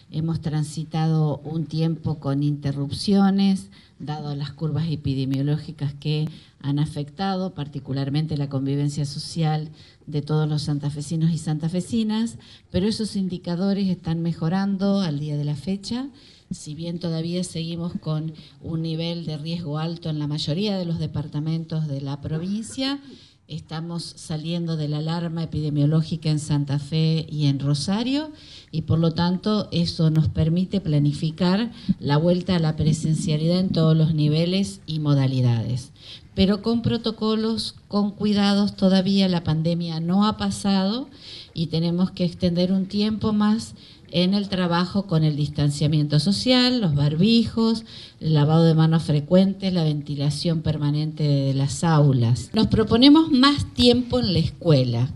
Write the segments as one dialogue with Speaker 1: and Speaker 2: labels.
Speaker 1: hemos transitado un tiempo con interrupciones, dado las curvas epidemiológicas que han afectado particularmente la convivencia social de todos los santafesinos y santafesinas, pero esos indicadores están mejorando al día de la fecha. Si bien todavía seguimos con un nivel de riesgo alto en la mayoría de los departamentos de la provincia, estamos saliendo de la alarma epidemiológica en Santa Fe y en Rosario y por lo tanto eso nos permite planificar la vuelta a la presencialidad en todos los niveles y modalidades. Pero con protocolos, con cuidados, todavía la pandemia no ha pasado y tenemos que extender un tiempo más en el trabajo con el distanciamiento social, los barbijos, el lavado de manos frecuente, la ventilación permanente de las aulas. Nos proponemos más tiempo en la escuela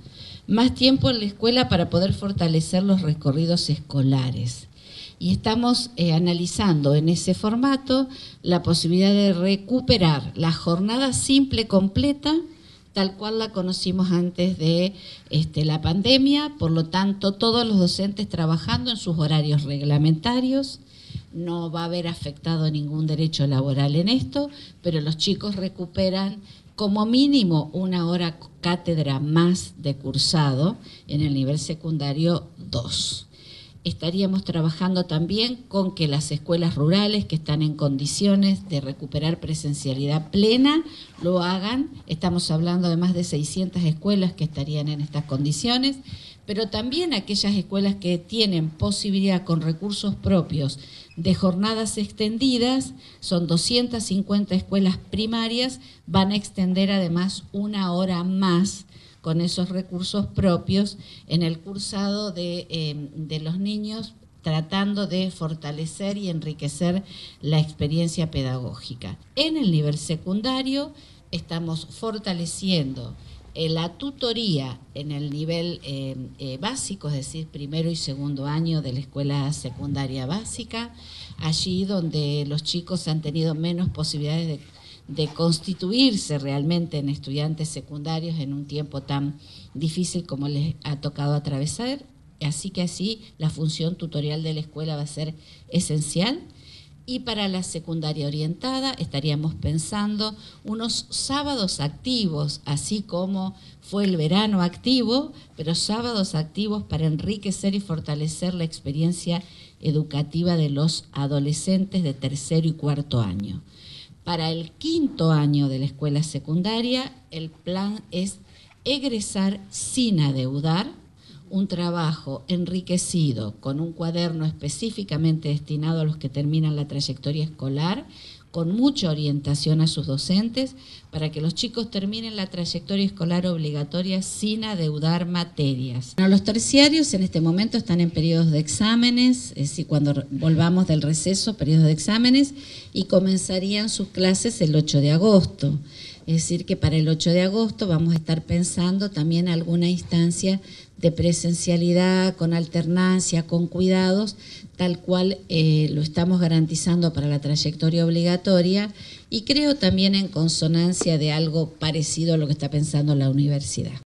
Speaker 1: para poder fortalecer los recorridos escolares. Y estamos analizando en ese formato la posibilidad de recuperar la jornada simple completa, tal cual la conocimos antes de la pandemia, por lo tanto todos los docentes trabajando en sus horarios reglamentarios, no va a haber afectado ningún derecho laboral en esto, pero los chicos recuperan como mínimo una hora cátedra más de cursado en el nivel secundario 2. Estaríamos trabajando también con que las escuelas rurales que están en condiciones de recuperar presencialidad plena lo hagan. Estamos hablando de más de 600 escuelas que estarían en estas condiciones, pero también aquellas escuelas que tienen posibilidad con recursos propios de jornadas extendidas, son 250 escuelas primarias, van a extender además una hora más con esos recursos propios en el cursado de los niños, tratando de fortalecer y enriquecer la experiencia pedagógica. En el nivel secundario estamos fortaleciendo la tutoría en el nivel básico, es decir, primero y segundo año de la escuela secundaria básica, allí donde los chicos han tenido menos posibilidades de constituirse realmente en estudiantes secundarios en un tiempo tan difícil como les ha tocado atravesar. Así que así la función tutorial de la escuela va a ser esencial. Y para la secundaria orientada estaríamos pensando unos sábados activos, así como fue el verano activo, pero sábados activos para enriquecer y fortalecer la experiencia educativa de los adolescentes de tercero y cuarto año. Para el quinto año de la escuela secundaria, el plan es egresar sin adeudar, un trabajo enriquecido con un cuaderno específicamente destinado a los que terminan la trayectoria escolar, con mucha orientación a sus docentes, para que los chicos terminen la trayectoria escolar obligatoria sin adeudar materias. Bueno, los terciarios en este momento están en periodos de exámenes, es decir, cuando volvamos del receso, periodos de exámenes, y comenzarían sus clases el 8 de agosto. Es decir, que para el 8 de agosto vamos a estar pensando también alguna instancia de presencialidad, con alternancia, con cuidados, tal cual lo estamos garantizando para la trayectoria obligatoria y creo también en consonancia de algo parecido a lo que está pensando la universidad.